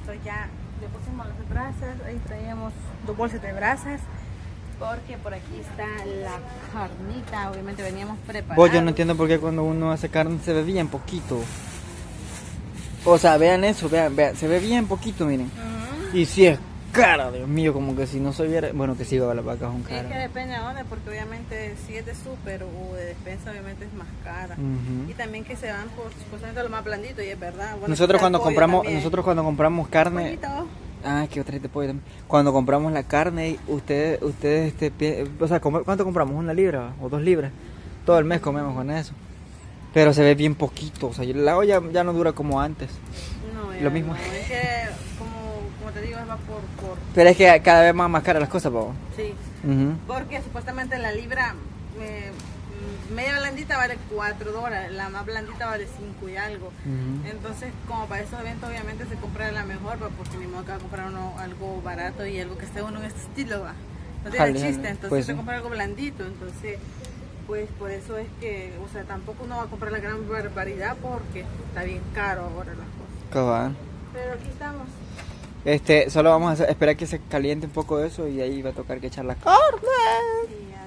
Nosotros ya le pusimos las brasas, ahí traíamos 2 bolsas de brasas, porque por aquí está la carnita, obviamente veníamos preparados. Vos, yo no entiendo por qué cuando uno hace carne se ve bien poquito. O sea, vean eso, vean, se ve bien poquito, miren. Y si es cara, Dios mío, como que si no se viera, bueno, que sí, las vacas son caras. Es que depende de dónde, porque obviamente si es de súper o de despensa, obviamente es más cara. Y también que se van por supuestamente lo más blandito, y es verdad. Bueno, nosotros cuando compramos carne, pollito. Que otra de pollo también. Cuando compramos la carne, ustedes o sea, ¿cuánto compramos? ¿1 libra o 2 libras? Todo el mes comemos con eso. Pero se ve bien poquito, o sea, la olla ya no dura como antes. No, lo mismo. No, es que como te digo, va por... Pero es que cada vez más caras las cosas, ¿no? Sí. Porque supuestamente la libra media blandita vale $4, la más blandita vale 5 y algo. Entonces, como para esos eventos, obviamente se compra la mejor, porque ni modo que va a comprar uno algo barato y algo que esté uno en este estilo, va. No tiene chiste, entonces pues se compra algo blandito, entonces... Pues por eso es que, o sea, tampoco uno va a comprar la gran barbaridad porque está bien caro ahora las cosas. Cabal. Pero aquí estamos. Solo vamos a esperar que se caliente un poco eso y ahí va a tocar que echar la carne. Sí, ya.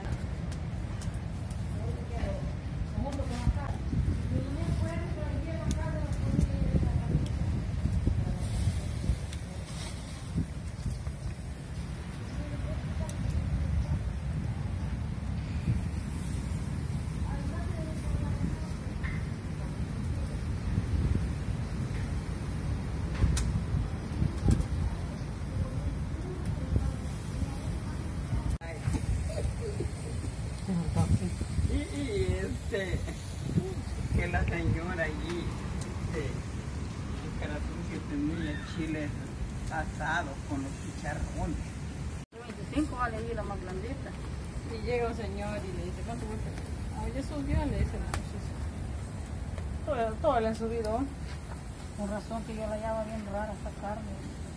Que la señora allí, el caratón que tenía chiles asados con los chicharrones. 25 vale ahí la más blandita. Y llega un señor y le dice, ¿cuánto cuesta? Ah, ya subió, le dice la muchacha. Todo le han subido. Con razón que yo la llamo bien rara esta carne.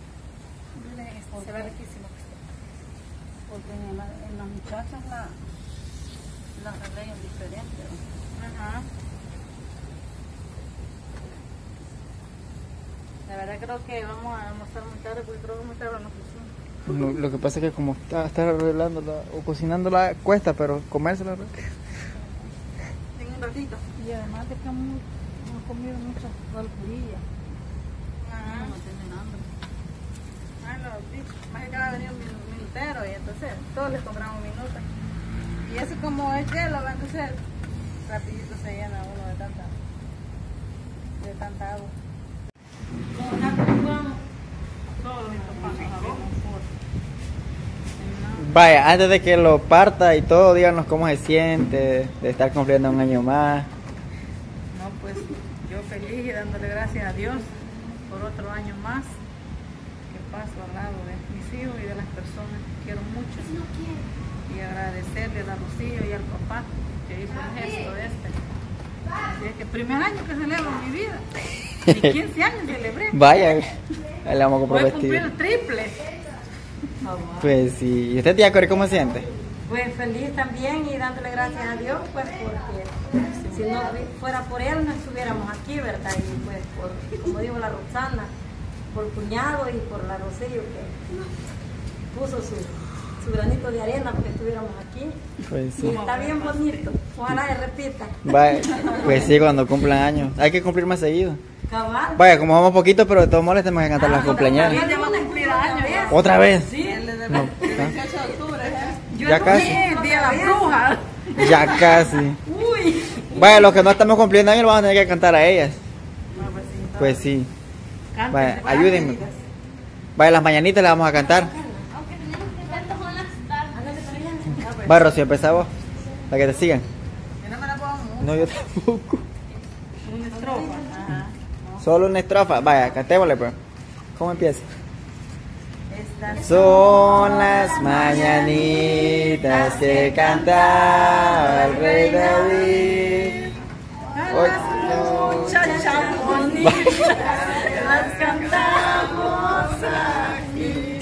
Se ve riquísimo. Porque en las muchachas las arreglan diferente. Ajá. La verdad creo que vamos a almorzar muy tarde porque creo que muy tarde nos pusimos. Lo que pasa es que como estar arreglándola o cocinándola cuesta, pero comérsela En un ratito. Y además de que hemos comido muchas alcurillas. No tienen hambre. Más que va a venir un minutero y entonces todos les compramos un minuto. Y eso como es hielo, entonces rapidito se llena uno de tanta agua. Vaya, antes de que lo parta y todo, díganos cómo se siente de estar cumpliendo un año más. No, pues yo feliz y dándole gracias a Dios por otro año más que paso al lado de mis hijos y de las personas que quiero mucho. Y agradecerle a Rocío y al papá que hizo el gesto Así es que el primer año que celebro en mi vida. Ni 15 años celebré. Vaya, ahí le vamos a comprar Voy a vestido. cumplir el triple. Pues sí. ¿Y usted, tía Cori, cómo se siente? Pues feliz también y dándole gracias a Dios, pues porque si no fuera por él no estuviéramos aquí, ¿verdad? Y pues por, como dijo la Roxana, por cuñado y por la Rocío que puso su granito de arena porque estuviéramos aquí. Pues sí. Y está bien bonito, ojalá se repita. Vaya, pues sí, cuando cumplan años. Hay que cumplir más seguido. Cabal. Vaya, como vamos poquito, pero de todos modos les tenemos que cantar las cumpleañeras. Ya va a cumplir años. ¿Otra vez? Sí, el No, 28 de octubre. ya casi. El día de la bruja. Ya casi. Uy. Vaya, los que no estamos cumpliendo años lo vamos a tener que cantar a ellas. Pues sí. Vaya, ayúdenme. Vaya, las mañanitas las vamos a cantar. Vaya, Rocío, empezá vos. Para que te sigan. Yo no me la pongo mucho. No, yo tampoco. Una estrofa. Ajá. Solo una estrofa. Vaya, cantémosle pues. ¿Cómo empieza? Estas Son las mañanitas que cantaba el rey David. Hoy muchachas bonitas las cantamos aquí.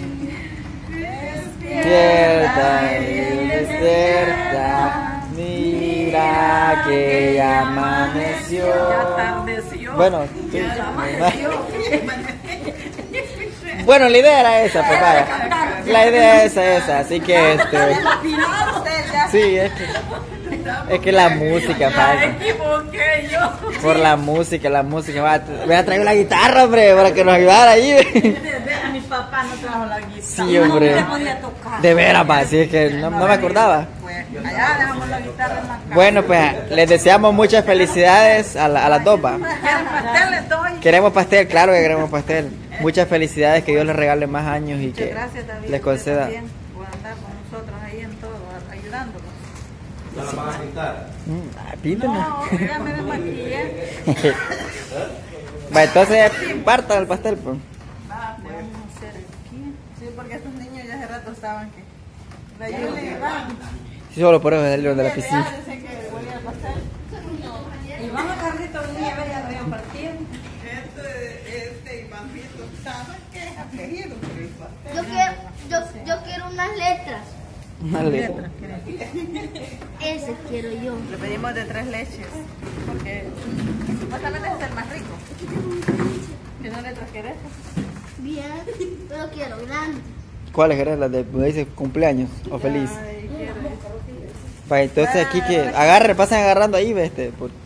despierta y despierta, mira que ya amaneció. Ya atardeció. Bueno, sí. Ya amaneció. Bueno, la idea era esa, pues vaya. La idea es esa, así que sí, es que la música, padre. Me equivoqué yo. Por la música, va. Voy a traer la guitarra, hombre, para que nos ayudara ahí. A mi papá no trajo la guitarra. Sí, hombre. No podía tocar. De veras, pa, sí, es que no me acordaba. Pues allá dejamos la guitarra en la casa. Bueno, pues les deseamos muchas felicidades a las dos, pa. ¿Quieren pastel? Les doy. Queremos pastel, claro que queremos pastel. Muchas felicidades, que Dios les regale más años y Muchas que gracias, David. les conceda. También por andar con nosotros ahí en todo, ayudándonos. ¿No la van a pintar? Píntame. No, ya me desmaquillé. Va, entonces partan el pastel, pues. Va, pues vamos a hacer aquí. Sí, porque estos niños ya hace rato estaban que la Yuli van. Sí, solo por eso salieron de la Ya piscina. dicen que volvía a pasar. Y vamos Carlito, venía a ver, ya lo habían partido. Este Ivancito, ¿sabes qué? Apellido, pero el pastel. Yo quiero unas letras. Una letra. Ese quiero yo. Le pedimos de 3 leches, porque supuestamente es el más rico. ¿Qué son letras querés? Bien, pero quiero grande. ¿Cuáles eran las de, dice, cumpleaños o feliz? Ay, quiero eso. Va, entonces aquí que agarre, pasen agarrando ahí, ve,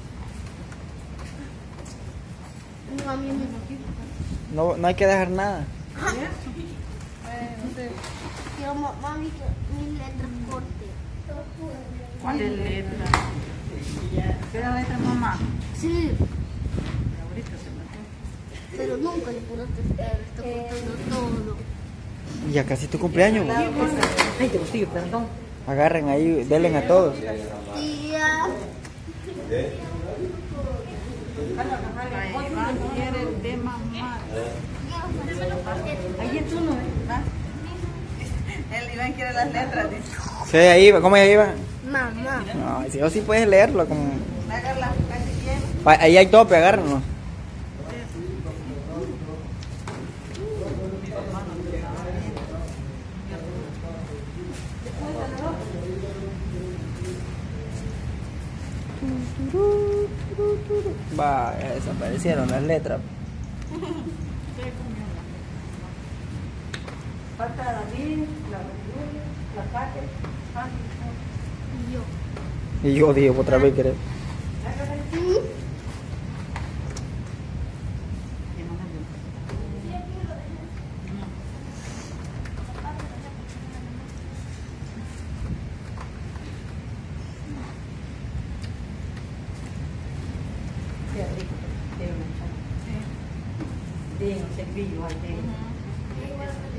No, a mí no hay que dejar nada. quiero mami que mis letras corten. ¿Cuál es letra? ¿Qué es letra, mamá? Sí, Ahorita se me pero nunca le puedo testar. Está cortando todo. Y ya casi tu cumpleaños. ¿No? Ay, te gustillo, perdón. Agarren ahí, denle a todos. Tía, Iván quiere el de mamá. Ahí es uno, ¿Va? El Iván quiere las letras, dice. Sí, ahí, ¿cómo ahí va? mamá. No, si vos sí puedes leerlo, como... Hágala, casi quiere. Ahí hay tope, agárrenlo. Va, ya desaparecieron las letras. falta David, la Yuli, la Kate, Y yo. Y yo digo otra vez, ¿querés? de un cepillo ahí de